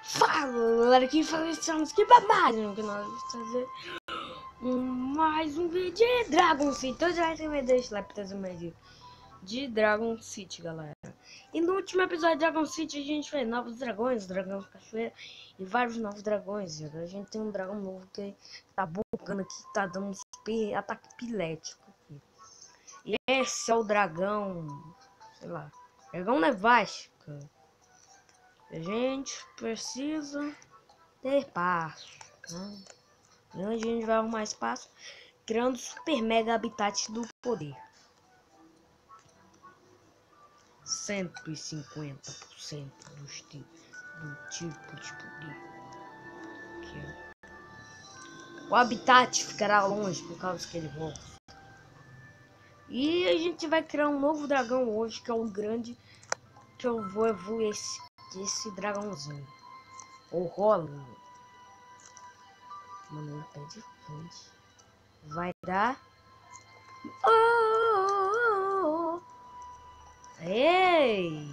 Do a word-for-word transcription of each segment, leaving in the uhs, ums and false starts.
Fala, galera, que fala estamos que babado que nós vamos fazer um, mais um vídeo de Dragon City. Então já vai ter deixa lá pra trazer mais vídeo de Dragon City, galera. E no último episódio de Dragon City a gente fez novos dragões, dragão cachoeira e vários novos dragões. E agora a gente tem um dragão novo que tá bocando aqui, tá dando um ataque epilético aqui. E esse é o dragão, sei lá, dragão nevástica. A gente precisa ter espaço, né? E onde a gente vai arrumar espaço? Criando super mega habitat do poder. cento e cinquenta por cento dos ti do tipo de poder. Aqui, o habitat ficará longe por causa que ele volta. E a gente vai criar um novo dragão hoje, que é o grande, que eu vou evoluir esse, esse dragãozinho. O Rolo. Mano, pé de frente. Vai dar. Oh! Aê!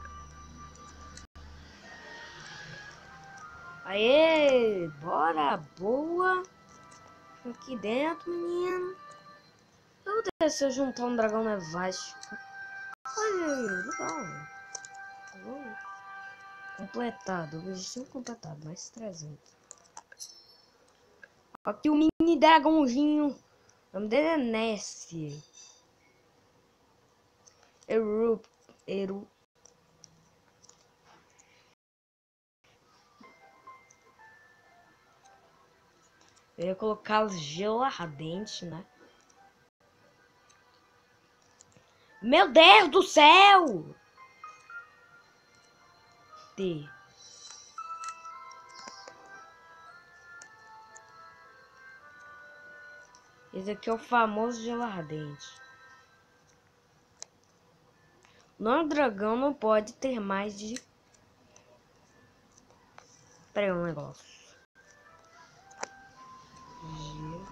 Aê! Bora! Boa! Aqui dentro, menino. Eu vou se eu juntar um dragão nevástico. Olha aí, legal. Vou completado. Eu já tinha completado, mais trezentos. Aqui o mini dragãozinho. O nome dele é Nessie. Eru. Eru. Eu ia colocar gelo ardente, né? Meu Deus do céu! T. Esse aqui é o famoso gelo ardente. O nome do dragão não pode ter mais de... Pera aí um negócio. Gelo.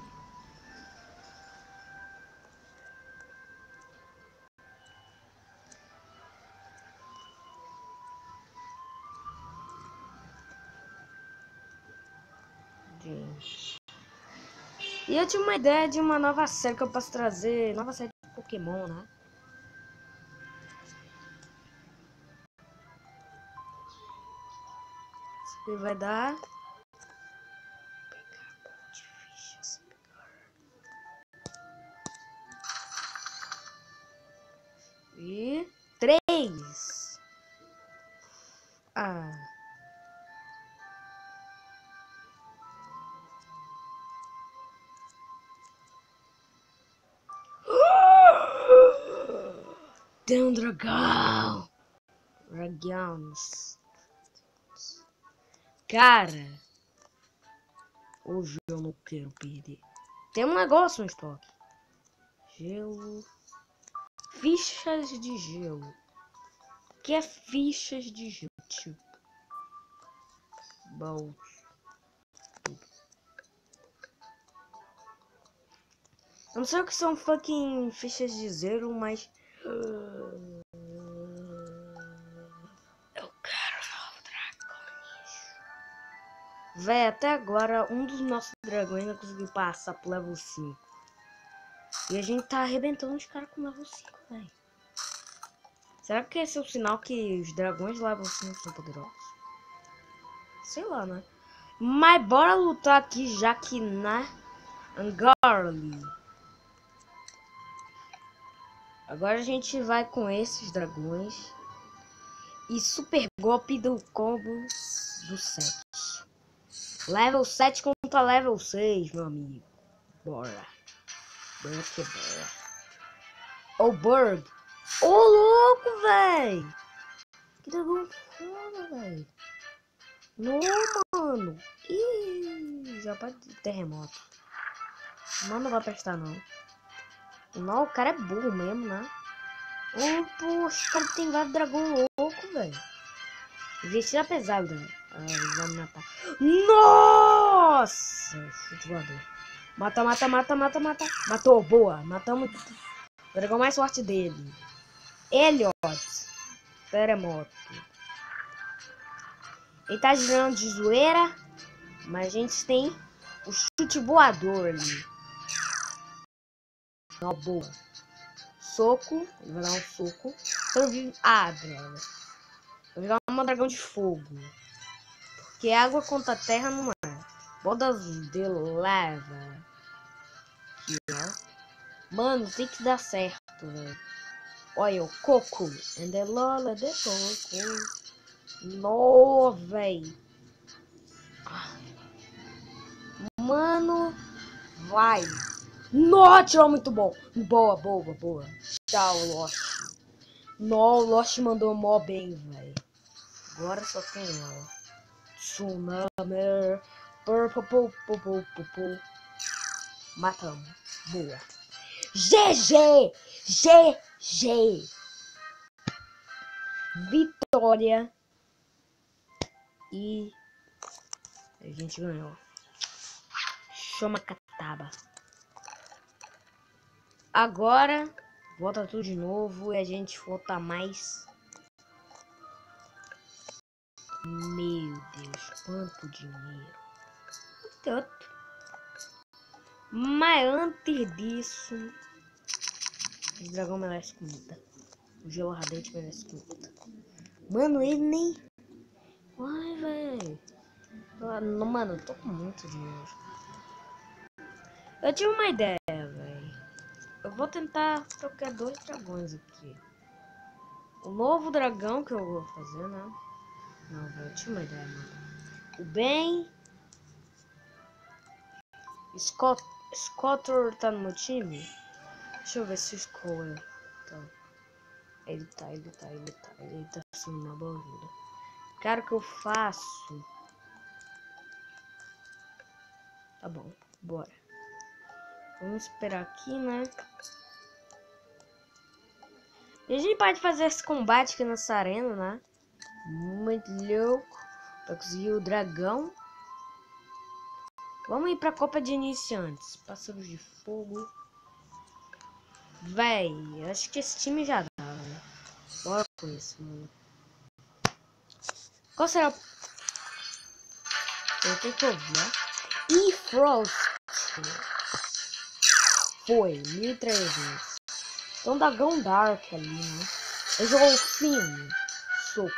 Gente. E eu tinha uma ideia de uma nova série que eu posso trazer. Nova série de Pokémon, né? Isso aqui vai dar... E... Três! Ah... Tem um dragão! Dragões. Cara, hoje eu não quero perder. Tem um negócio no estoque. Gelo. Fichas de gelo. O que é fichas de gelo? Tipo. Bom. Eu não sei o que são fucking fichas de zero, mas... Uh... Eu quero novo dragões. Véi, até agora um dos nossos dragões não conseguiu passar pro level cinco. E a gente tá arrebentando os caras com level cinco, velho. Será que esse é o sinal que os dragões level cinco são poderosos? Sei lá, né? Mas bora lutar aqui já que na Angarly. Agora a gente vai com esses dragões. E super golpe do combo do sete. Level sete contra level seis, meu amigo. Bora. Bora que bora. Ô, Burg. Ô, louco, véi. Que dragão foda, véi. Não, mano. Ih, já pode terremoto. Mano, não vai prestar, não. Não, o cara é burro mesmo, né? Oh, poxa, o cara tem vários dragões loucos, velho. Vestido pesado, velho. Ah, vai me matar. Nossa! Chute voador. Mata, mata, mata, mata, mata. Matou, boa. Matamos o dragão mais forte dele. Elliot. Terremoto. Ele tá girando de zoeira. Mas a gente tem o chute voador ali. Ó, boa. Soco. Ele vai dar um soco. Então, vi... Ah, droga. Vou jogar um dragão de fogo. Porque água contra terra não é. Boda de lava. Aqui, ó. Mano, tem que dar certo, velho. Olha o coco. And the lola de coco. No, velho. Mano. Vai. Nó, tirou muito bom. Boa, boa, boa. Tchau, Lost. Nó, o Lost mandou mó bem, velho. Agora só tem ela. Tsunami. Matamos. Boa. G G. G G. Vitória. E a gente ganhou. Chama cataba. Agora volta tudo de novo e a gente volta mais. Meu Deus, quanto dinheiro. Tanto. Mas antes disso, esse dragão merece comida. O gelo ardente merece comida. Mano, ele nem... Ai, velho. Mano, eu tô com muito dinheiro. Eu tive uma ideia, velho. Eu vou tentar trocar dois dragões aqui. O novo dragão que eu vou fazer, né? Não, velho, eu tive uma ideia, mano. O Ben... Scott... Scotter tá no meu time? Deixa eu ver se o Scotter tá. Ele tá, ele tá, ele tá. Ele tá sumindo na barulha. Cara, o que eu faço? Tá bom, bora. Vamos esperar aqui, né? E a gente pode fazer esse combate aqui nessa arena, né? Muito louco. Pra conseguir o dragão. Vamos ir pra Copa de Iniciantes. Pássaros de fogo. Véi, acho que esse time já dá, né? Bora com isso, mano. Qual será? Eu tenho que ouvir, né? E Frost. Foi, mil e trezentos. Então dragão Dark ali, né? Eu jogo o fino. Soco.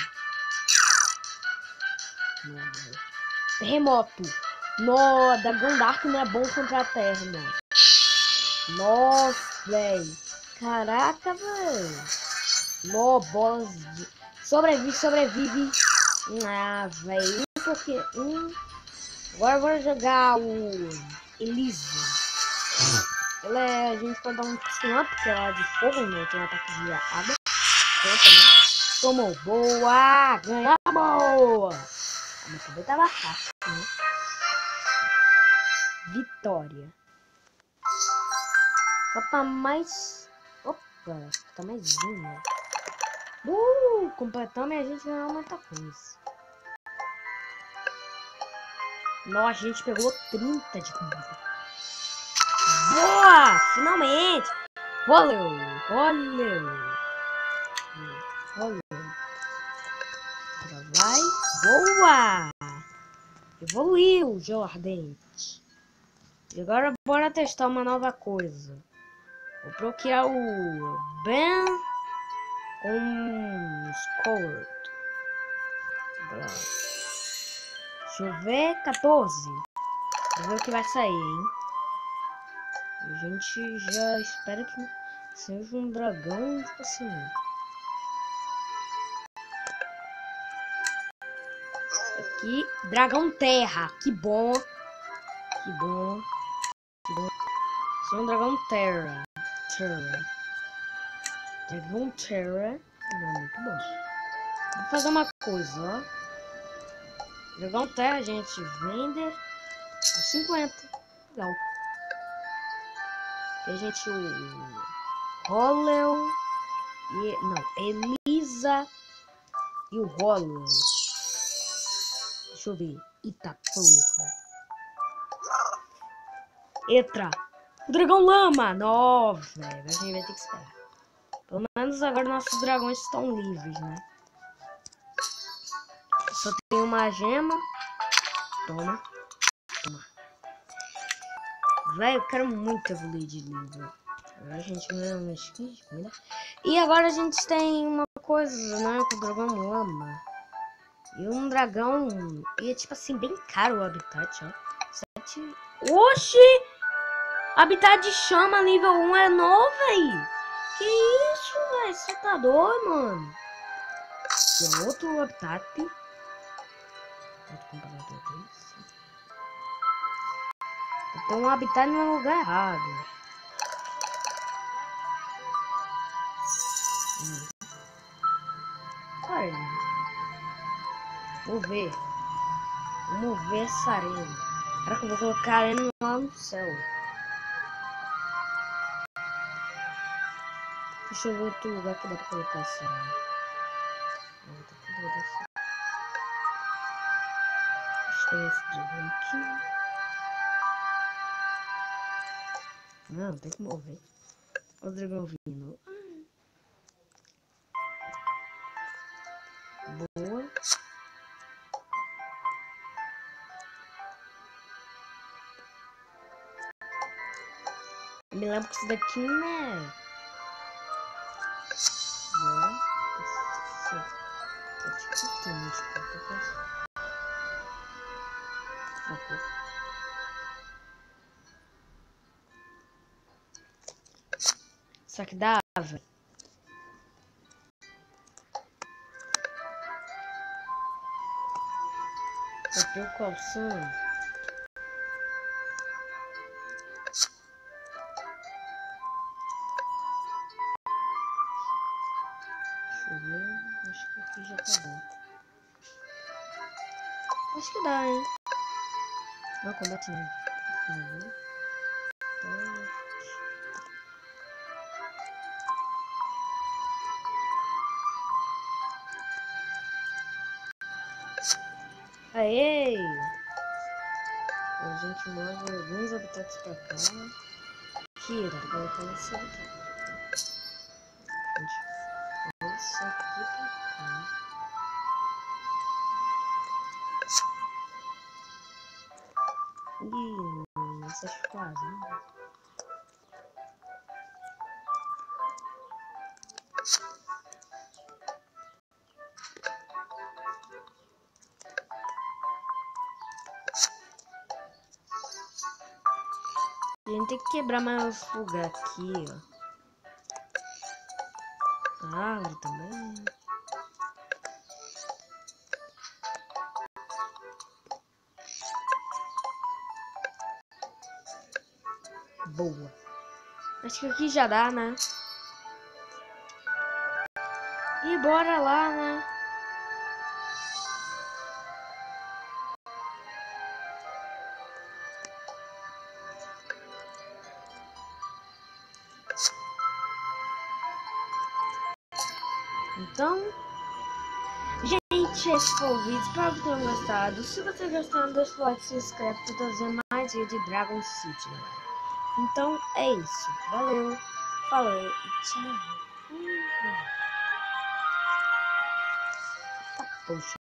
Terremoto. No, dragão Dark não é bom contra a terra, não. Nossa, velho. Caraca, velho. No, bolas de... Sobrevive, sobrevive. Ah, velho. Porque... Hum. Agora eu vou jogar o... Elise. Ela é... A gente pode dar um stun, porque ela é de fogo, né? Tem um ataque de água. Tomou. Boa. Ganhamos. Mas também tava fácil, né? Vitória. Falta mais... Opa, falta mais uma. Uh, completamos e a gente ganhou muita coisa. Nossa, a gente pegou trinta de comida. Boa! Finalmente! Valeu! Valeu! Valeu! Agora vai! Boa! Evoluiu, gelo ardente. E agora bora testar uma nova coisa. Vou procurar o Ben com Scored. Deixa eu ver, quatorze. Vamos ver o que vai sair, hein? A gente já espera que seja um dragão, tipo assim. Aqui, dragão terra. Que bom. Que bom. Que bom. Esse é um dragão terra. Terra. Dragão terra. Não, muito bom. Vou fazer uma coisa, ó. Dragão terra a gente vende por cinquenta. Legal. E a gente o Hollow e não, Elisa e o Hollow. Deixa eu ver. Eita porra. Etra. O dragão lama. Nó, velho. A gente vai ter que esperar. Pelo menos agora nossos dragões estão livres, né? Só tem uma gema. Toma. Toma. Velho, eu quero muito evoluir de nível. Agora a gente ganha uma skin de comida. E agora a gente tem uma coisa, né? Que o dragão ama. E um dragão. E é tipo assim, bem caro o habitat, ó. Sete. Oxi! Habitat de chama nível um é novo, velho. Que isso, velho? Você tá doido, mano? E é outro habitat. Outro computador desse. Tem um habitat no lugar errado. Hum. Olha. Vou ver. Vamos ver essa arena. Caraca, eu vou colocar a arena lá no céu. Deixa eu ver outro lugar que dá pra colocar essa arena. Não, tá tudo desse. Deixa eu ver esse dragão aqui. Não, tem que mover. Olha o dragão vindo. Boa. Eu me lembro que isso daqui, né? Boa. Esse é tipo tudo, tipo, só que dava. Bateu o calção. Deixa eu ver. Acho que aqui já tá bom. Acho que dá, hein? Não, combate não. Uhum. Aê! A gente move alguns habitats pra cá. Aqui, dá pra colocar nesse habitat. Isso aqui pra cá. Ih, essas quase. A gente tem que quebrar mais lugar aqui, ó. A árvore também. Boa. Acho que aqui já dá, né? E bora lá, né? Então, gente, esse foi o vídeo. Espero que tenham gostado. Se você gostou, deixa o like, se inscreve para trazer mais vídeo de Dragon City, galera. Então, é isso. Valeu, falou e tchau. Tá, poxa.